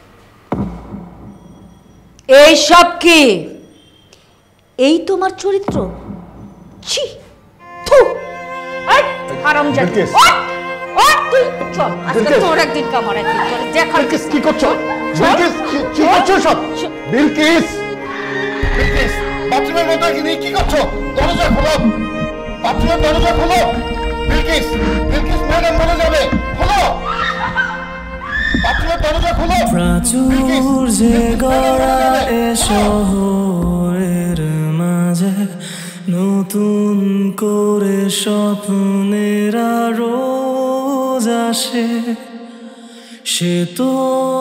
এইসব কি? এই তোমার চরিত্র? ছি, থু, এই হারামজাদি। ওঠ, ওঠ, তুই চল, আজকে তোর একদিন কামার একদিন তোর দেখার। কি করছো বিলকিস? কি করছো সব? বিলকিস, বিলকিস, বাথরুমের মধ্যে কি করছো? দরজা খোলো, বাথরুমের দরজা খোলো। বিলকিস, বিলকিস ম্যাডাম মরে যাবে, খোলো বাথরুমের দরজা খোলো। প্রাচুর যে গড়া এ শহরের মাঝে নতুন করে স্বপ্নেরা রোজ আসে, সে তো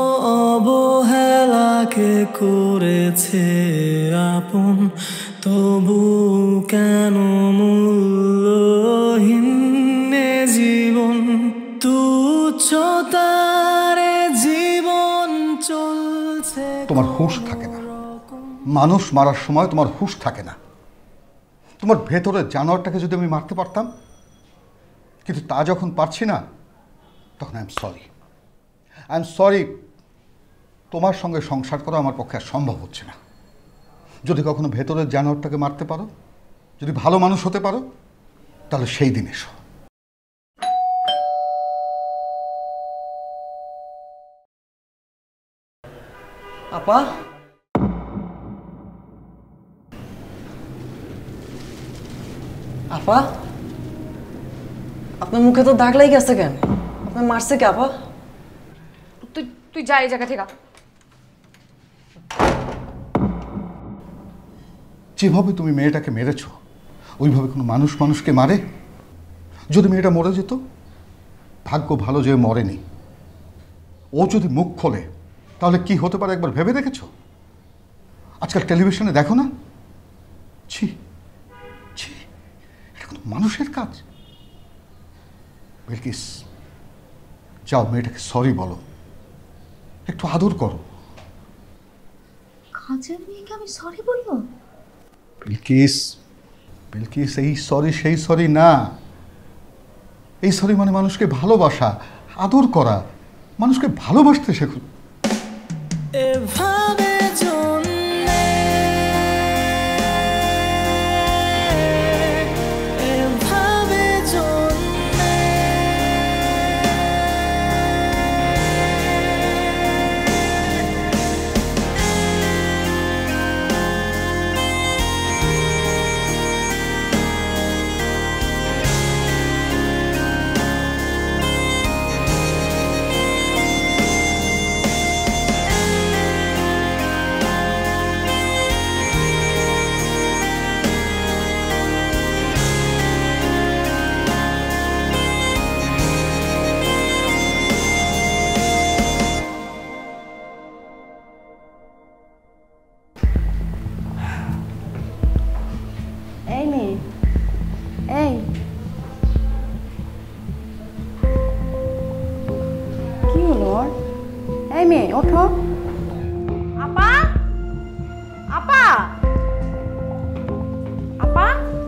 অবহেলাকে করেছে আপন, তবু কেন মূল্যহীন জীবন? তুচ্ছতারে জীবন চলছে। তোমার হুঁশ থাকে না, মানুষ মারার সময় তোমার হুঁশ থাকে না। তোমার ভেতরের জানোয়ারটাকে যদি আমি মারতে পারতাম, কিন্তু তা যখন পারছি না, তখন আই এম সরি। তোমার সঙ্গে সংসার করা আমার পক্ষে আর সম্ভব হচ্ছে না। যদি কখনো ভেতরের জানোয়ারটাকে মারতে পারো, যদি ভালো মানুষ হতে পারো, তাহলে সেই দিন এসো। আপা, আপা আপনার মুখে তো দাগ লেগে গেছে কেন? আপনার মারছে কে আপা? তুই তুই যা এই জায়গা থেকে। যেভাবে তুমি মেয়েটাকে মেরেছ ওইভাবে কোনো মানুষ মানুষকে মারে? যদি মেয়েটা মরে যেত, ভাগ্য ভালো যে মরেনি। ও যদি মুখ খোলে তাহলে কি হতে পারে একবার ভেবে দেখেছো? আজকাল টেলিভিশনে দেখো না? ছি ছি, এটা কোনো মানুষের কাজ? বিলকিস, যাও মেয়েটাকে সরি বলো, একটু আদর করো। কাজের মেয়েকে আমি সরি বলবো? বিলকিস, বিলকিস, এই সরি সেই সরি না। এই সরি মানে মানুষকে ভালোবাসা, আদর করা, মানুষকে ভালোবাসতে শেখো। এভাবে জন্মে এভাবে জন্মে এই মেয়ে, এই কি হলো ওর? এই মেয়ে ওঠো। আপা, আপা, আপা,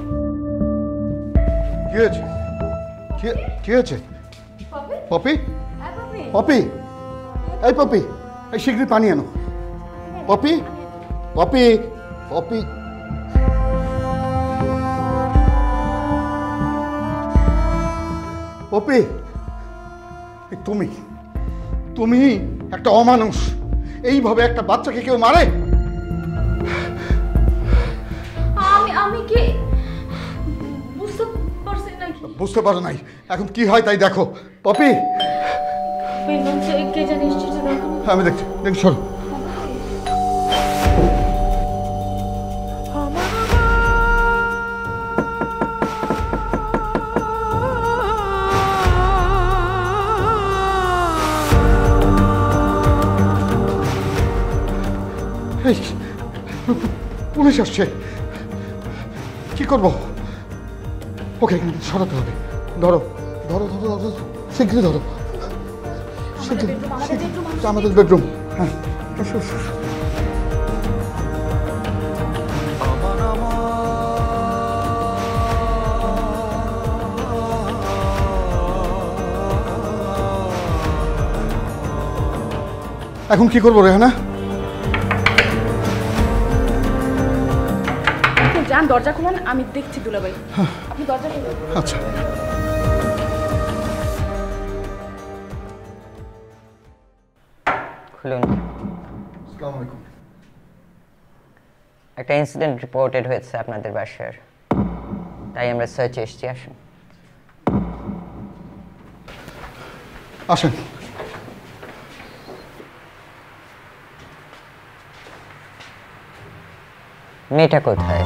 কি হয়েছে? কি হয়েছে? পপি, পপি, এই পপি, এই শীঘ্রই পানি আনো। পপি, পপি, পপি, পপি, তুমি তুমি একটা অমানুষ। এইভাবে একটা বাচ্চাকে কেউ মারে? আমি কি বুঝতে পারছি না? বুঝতে পারো নাই, এখন কি হয় তাই দেখো। পপি, কে জানিস? আমি দেখছি, দেখি, সরো। পুলিশ আসছে, কি করবো? ওকে সরাতে হবে। ধরো ধরো ধরো ধরো, শীঘ্রই ধরো। আমাদের বেডরুম। হ্যাঁ, এখন কি করবো রেহানা? যান, দরজা খুলুন, আমি দেখছি দুলাভাই। আপনি দরজা খুলুন। আচ্ছা। খুলুন। আসসালামু আলাইকুম। একটা ইনসিডেন্ট রিপোর্টেড হয়েছে আপনাদের বাসার, তাই আমরা সার্চে এসেছি। আসুন। আসেন। মেয়েটা কোথায়?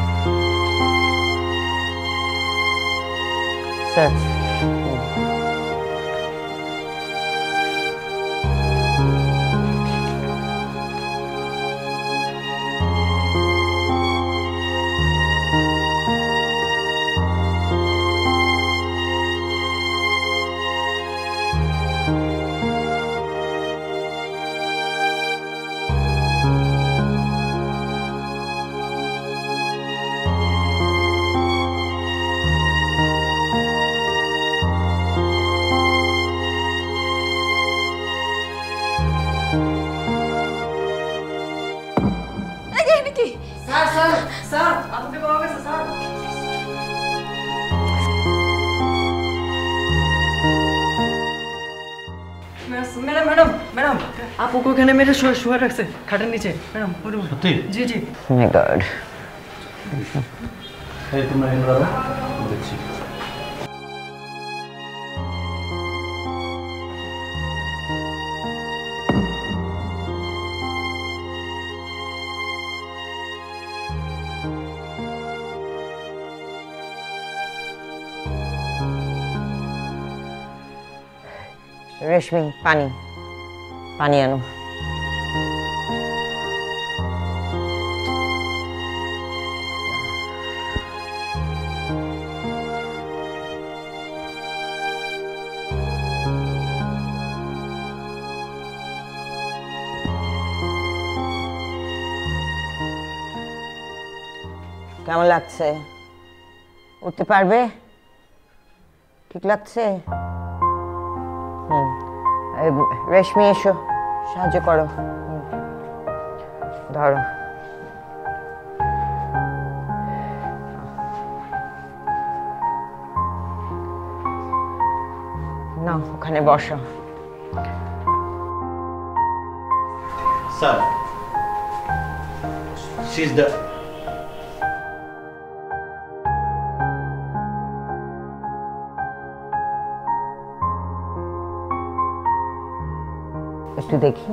স্যার, ম্যাডাম, ম্যাডাম, আপুকে ওখানে মেরে শুয়ে রাখছে খাটের নিচে। ম্যাডাম, সত্যি? জি জি। My god. এই তোমরা এখানে দাঁড়াও, দিচ্ছি। রেশমি, পানি পানি আনো। কেমন লাগছে? উঠতে পারবে? ঠিক লাগছে? রেশমি এসো, সাহায্য করো। ধরো। না, ওখানে বসো। স্যার, she is the একটু দেখি।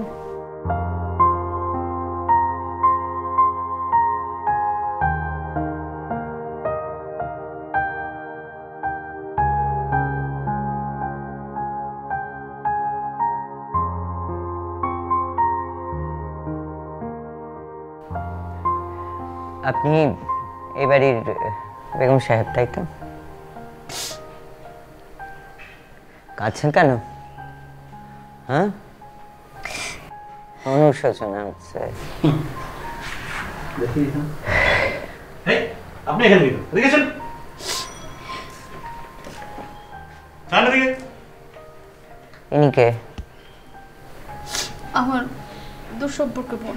আপনি এই বাড়ির বেগম সাহেব, তাই তো? কাঁদছেন কেন? হ্যাঁ, অনুশোচনা হচ্ছে। আপনি এখানে দেখেছেন? ইনি কে? আমার দুঃসম্পর্ক বোন।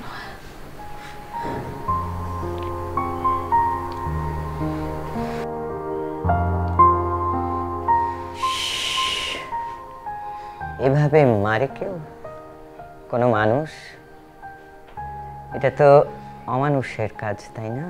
এভাবে মারে কেউ কোনো মানুষ? এটা তো অমানুষের কাজ, তাই না?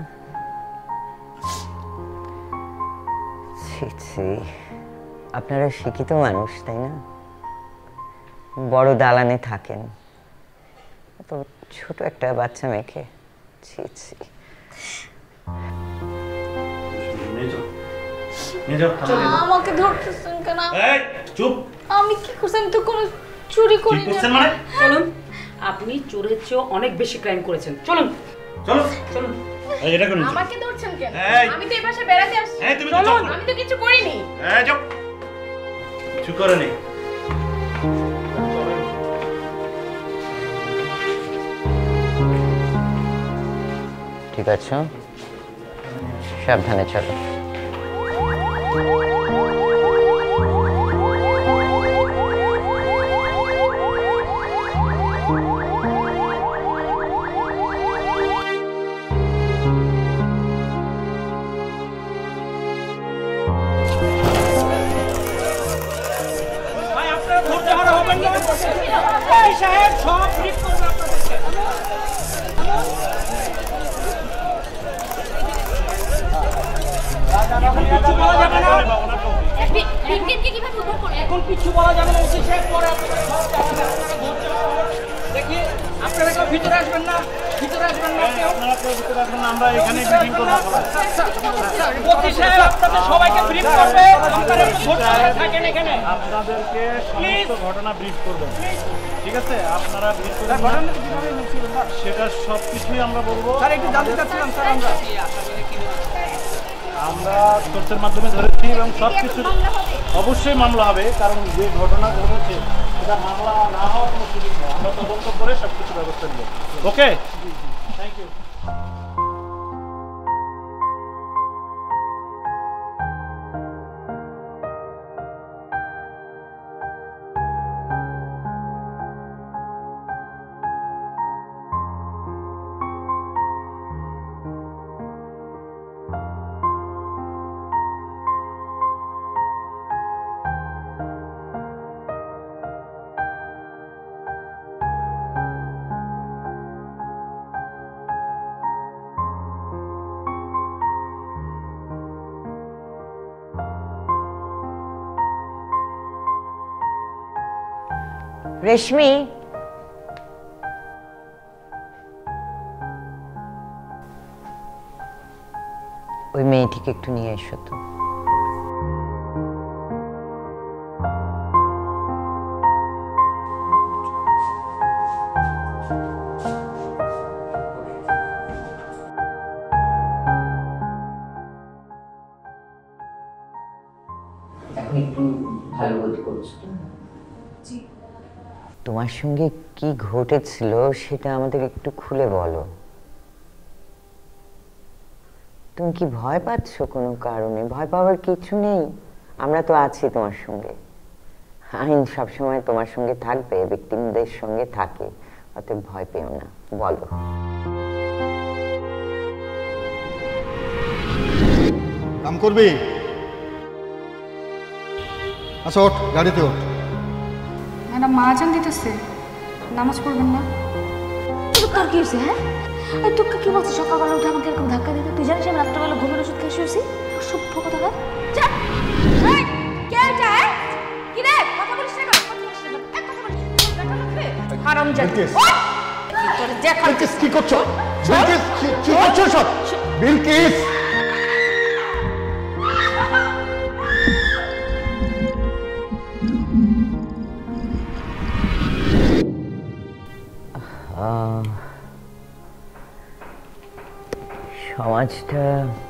ছি ছি, আপনারা শিক্ষিত মানুষ, তাই না? বড় দালানে থাকেন, তো ছোট একটা বাচ্চা মেয়েকে। ছি ছি। আমাকে ধরতেছেন কেন? চুপ। আমি কি করছি? আমি তো কোনো চুরি করি না। চলুন, আপনি চোরের চেয়েও অনেক বেশি ক্রাইম করেছেন। চলুন চলো চলুন। এটা কোন? আমাকে ধরছেন কেন? এই! আমি তো এই পাশে বেড়াতে আসছি। তুমি তো চুপ। আমি তো কিছু করিনি। চুপ। কিছু করেনি। ঠিক আছে, সাবধানে চলো। ভাই, আপনারা ধৈর্য হারা হবেন না। এই সাহেব সব ব্রিফ করবে আপনাদেরকে। এখন কিছু বলা যাবে না। ওসি সাহেব পরে আপনারা সব জানাবেন। আপনারা ধৈর্য হারা হবেন। দেখি, আপনারা কেউ ভিতরে আসবেন না। ভিতরে আসবেন না কেউ। আপনারা কেউ ভিতরে আসবেন না, আমরা এখানে মিটিং করব। ওসি সাহেব আপনাদের সবাইকে ব্রিফ করবে। আপনারা একটু ধৈর্য ধরে থাকেন এখানে। আপনাদেরকে সমস্ত ঘটনা ব্রিফ করবেন, ঠিক আছে? আপনারা ব্রিফ করবেন, সেটা সব কিছুই আমরা বলবো। স্যার, একটু জানতে চাচ্ছিলাম স্যার, আমরা সোর্সের মাধ্যমে ধরেছি এবং সব কিছু অবশ্যই মামলা হবে, কারণ যে ঘটনা ঘটেছে সেটা মামলা না হওয়ার কোনো সুযোগ নেই। আমরা তদন্ত করে সব কিছু ব্যবস্থা নেব। ওকে, থ্যাংক ইউ। রেশমি, ওই মেয়েটিকে একটু নিয়ে এসো তো। এখন একটু ভালো বোধ করছো? তোমার সঙ্গে কি ঘটেছিল সেটা আমাদের একটু খুলে বলো। তুমি কি ভয় পাচ্ছ কোনো কারণে? ভয় পাওয়ার কিছু নেই, আমরা তো আছি তোমার সঙ্গে। আইন সবসময় তোমার সঙ্গে থাকবে, ভিকটিমদের সঙ্গে থাকে, অতএব ভয় পেও না। বলো। কাম করবি? আচ্ছা ওঠ, গাড়িতে ওঠ। ম্যাডাম মা আজান দিতেছে, নামাজ পড়বেন না? তোর কি হয়েছে? হ্যাঁ, তোকে কি বলছে সকালবেলা উঠে আমাকে এরকম ধাক্কা দিতে? তুই জানিস আমি রাত্রেবেলা ঘুমের ওষুধ খেয়ে শুয়েছি? সভ্য কথা বল। কি করছো? কি করছো সব? বিলকিস, সমাজটা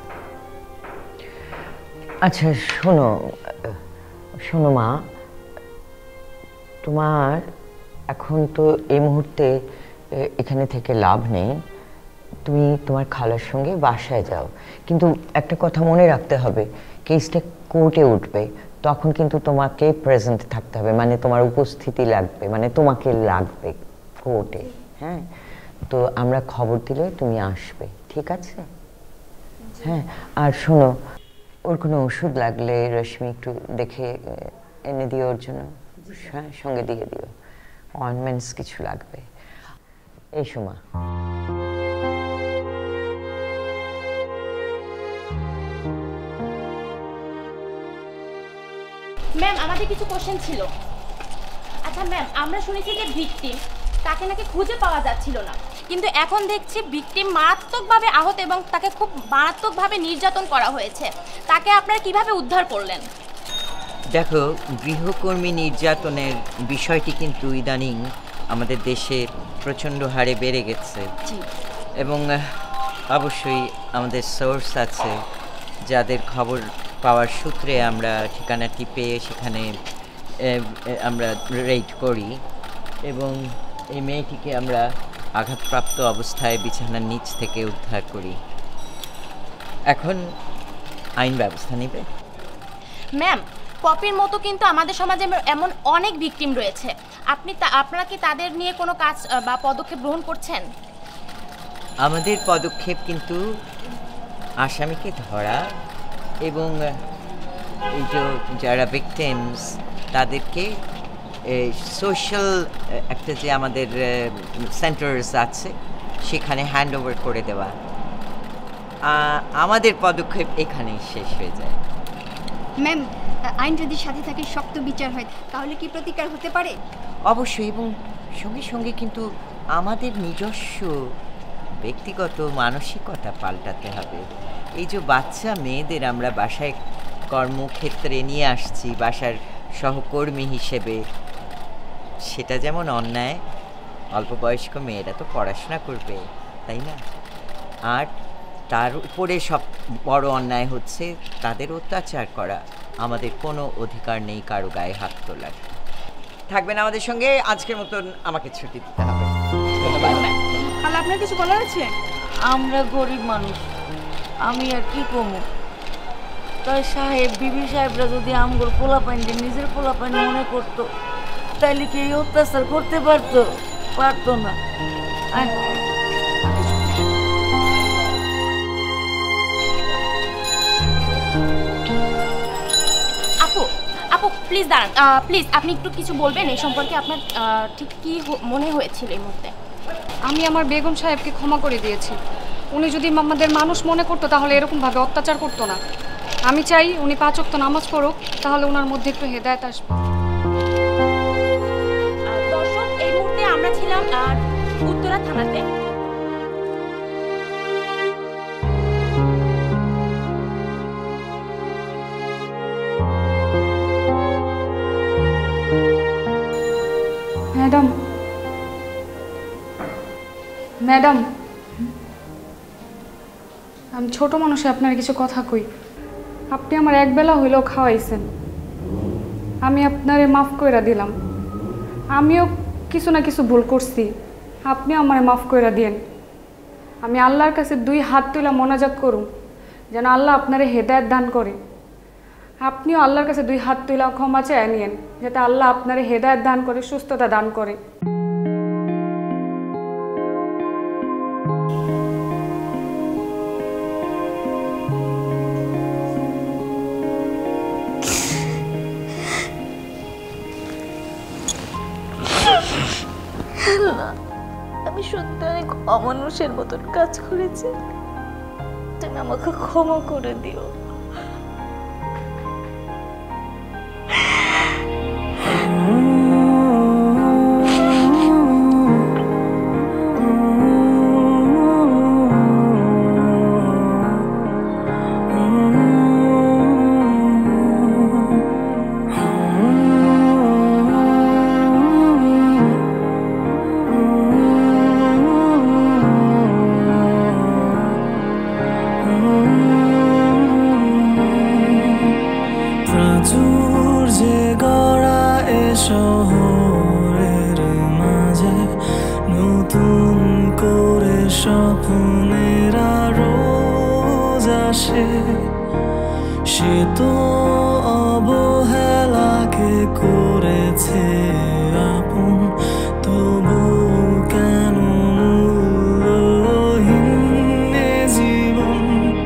আচ্ছা শোনো শোনো মা, তোমার এখন তো এই মুহূর্তে এখানে থেকে লাভ নেই, তুমি তোমার খালার সঙ্গে বাসায় যাও। কিন্তু একটা কথা মনে রাখতে হবে, কেসটা কোর্টে উঠবে, তখন কিন্তু তোমাকে প্রেজেন্ট থাকতে হবে, মানে তোমার উপস্থিতি লাগবে, মানে তোমাকে লাগবে কোর্টে। হ্যাঁ, তো আমরা খবর দিলে তুমি আসবে, ঠিক আছে? হ্যাঁ, আর শোনো, ওর কোনো ওষুধ লাগলে রশ্মি একটু দেখে এনে দিও ওর জন্য। হ্যাঁ, সঙ্গে দিয়ে দিও। অয়েনমেন্টস কিছু লাগবে। এই সময় ম্যাম আমাদের কিছু কোশ্চেন ছিল। আচ্ছা ম্যাম, আমরা শুনেছি যে ভিকটিম তাকে নাকি খুঁজে পাওয়া যাচ্ছিল না, কিন্তু এখন দেখছি ভিকটিম মারাত্মকভাবে আহত এবং তাকে খুব মারাত্মকভাবে নির্যাতন করা হয়েছে। তাকে আপনারা কিভাবে উদ্ধার করলেন? দেখো, গৃহকর্মী নির্যাতনের বিষয়টি কিন্তু ইদানিং আমাদের দেশে প্রচণ্ড হারে বেড়ে গেছে, এবং অবশ্যই আমাদের সোর্স আছে যাদের খবর পাওয়ার সূত্রে আমরা ঠিকানাটি পেয়ে সেখানে আমরা রেড করি এবং এই মেয়েটিকে আমরা আঘাতপ্রাপ্ত অবস্থায় বিছানার নিচ থেকে উদ্ধার করি। এখন আইন ব্যবস্থা নেবে। ম্যাম, পপির মতো কিন্তু আমাদের সমাজে এমন অনেক ভিকটিম রয়েছে, আপনারা কি তাদের নিয়ে কোনো কাজ বা পদক্ষেপ গ্রহণ করছেন? আমাদের পদক্ষেপ কিন্তু আসামিকে ধরা এবং এই যে যারা ভিকটিমস তাদেরকে সোশ্যাল একটা যে আমাদের সেন্টার্স আছে সেখানে হ্যান্ড ওভার করে দেওয়া। আমাদের পদক্ষেপ এখানেই শেষ হয়ে যায়। ম্যাম, আইন যদি সাথে থাকে শক্ত বিচার হয় তাহলে কি প্রতিকার হতে পারে? অবশ্যই, এবং সঙ্গে সঙ্গে কিন্তু আমাদের নিজস্ব ব্যক্তিগত মানসিকতা পাল্টাতে হবে। এই যে বাচ্চা মেয়েদের আমরা বাসায় কর্মক্ষেত্রে নিয়ে আসছি বাসার সহকর্মী হিসেবে, সেটা যেমন অন্যায়, অল্প বয়স্ক মেয়েরা তো পড়াশোনা করবে, তাই না? আর তার উপরে সব বড় অন্যায় হচ্ছে তাদের অত্যাচার করা। আমাদের কোনো অধিকার নেই কারো গায়ে হাত তোলার। থাকবেন আমাদের সঙ্গে। আজকের মতন আমাকে ছুটি দিতে হবে। আপনার কিছু বলার আছে? আমরা গরিব মানুষ, আমি আর কি কমু। তাই সাহেব বিবি সাহেবরা যদি আমগোর পোলাপাইনকে নিজের পোলাপাইন মনে করতো তাইলে কি এই অত্যাচার করতে পারতো? পারতো না। আপু প্লিজ দাঁড়ান, প্লিজ আপনি একটু কিছু বলবেন এই সম্পর্কে? আপনার ঠিক কি মনে হয়েছিল এই মুহূর্তে? আমি আমার বেগম সাহেবকে ক্ষমা করে দিয়েছি। উনি যদি আমাদের মানুষ মনে করতো তাহলে এরকমভাবে অত্যাচার করতো না। আমি চাই উনি 5 ওয়াক্ত নামাজ পড়ুক, তাহলে ওনার মধ্যে একটু হেদায়েত আসবে। আর উত্তরা থানাতে। ম্যাডাম, ম্যাডাম, আমি ছোট মানুষে আপনার কিছু কথা কই। আপনি আমার একবেলা হইলেও খাওয়াইছেন, আমি আপনারে মাফ কইরা দিলাম। আমিও কিছু না কিছু ভুল করছি, আপনিও আমারে মাফ কইরা দিয়েন। আমি আল্লাহর কাছে 2 হাত তুলে মোনাজাত করুন যেন আল্লাহ আপনারে হেদায়েত দান করে। আপনিও আল্লাহর কাছে 2 হাত তুলে ক্ষমা চেয়ে নিয়েন যাতে আল্লাহ আপনারে হেদায়েত দান করে, সুস্থতা দান করে। আমি সত্যি অনেক অমানুষের মতন কাজ করেছি, তুমি আমাকে ক্ষমা করে দিও। শহরের মাঝে নতুন করে স্বপ্নের রোজ আসে, সে তো অবহেলাকে করেছে আপন, তবু কেন মূল্যহীন জীবন,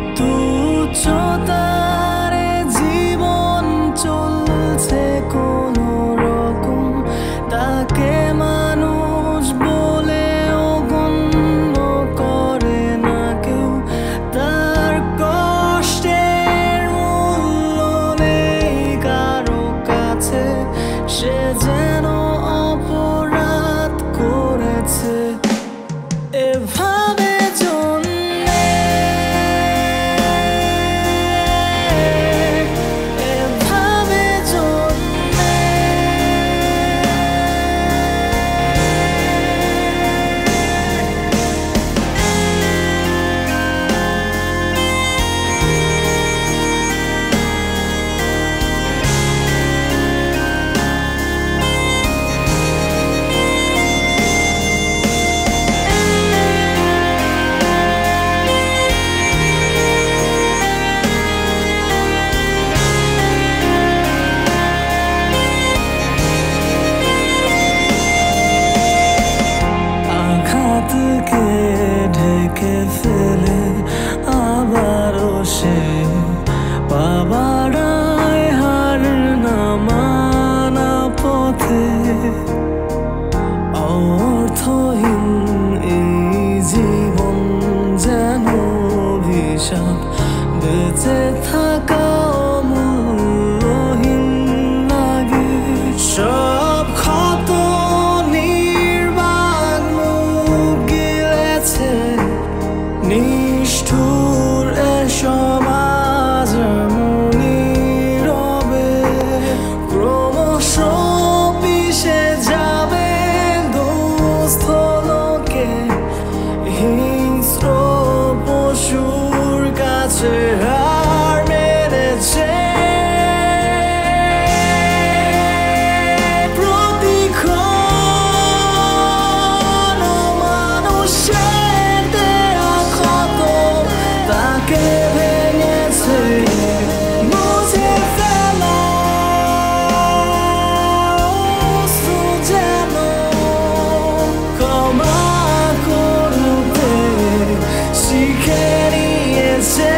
তুচ্ছতারে জীবন চলছে কোনো রকম, তাকে মানুষ বলেও গণ্য করে না কেউ, তার কষ্টের মূল্য নেই কারো কাছে, সে যেন অপরাধ করেছে এভাবে জন্মে, এভাবে জন্মে। আঘাতকে ঢেকে ফেলে আবারও সে পাবারায় হার না মানা পথে, অর্থহীন এই জীবন যেন অভিশাপ, বেঁচে থাকা মূল্যহীন লাগে, সব ক্ষত নির্বাণ মুখ গিলেছে, নিষ্ঠুর এ সমাজ নীরবে, ক্রমশ পিছে যাবে দুস্থ লোকে, হিংস্র পশুর কাছে হার মেরেছে। প্রতিক্ষণ মানুষের দেয়া ক্ষত তাকে ভেঙেছে, মুছে ফেলা অশ্রু যেন ক্ষমা করতে শিখে নিয়েছে।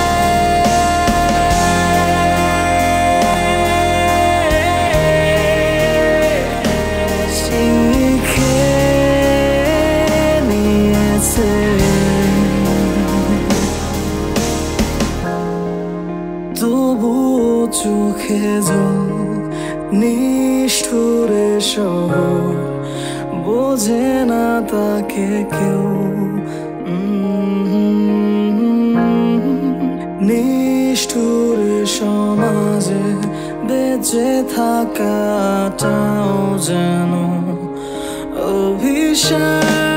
শিখে নিয়েছে। তবু চোখে জল, নিষ্ঠুরে শহর বোঝে না তাকে কেউ। নিষ্ঠুর সমাজে বেঁচে থাকাটাও যেন অভিশাপ।